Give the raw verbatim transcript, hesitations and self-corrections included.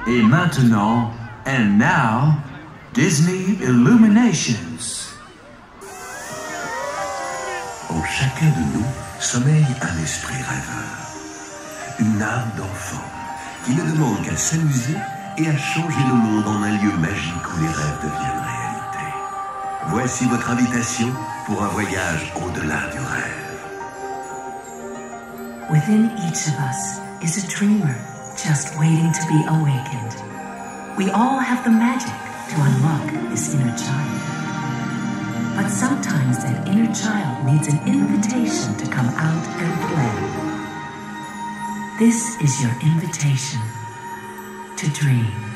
Et maintenant, and now, Disney Illuminations. En chacun de nous sommeille un esprit rêveur, une âme d'enfant qui ne demande qu'à s'amuser et à changer le monde en un lieu magique où les rêves deviennent réalité. Voici votre invitation pour un voyage au-delà du rêve. Within each of us is a dreamer just waiting to be awakened. We all have the magic to unlock this inner child. But sometimes that inner child needs an invitation to come out and play. This is your invitation to dream.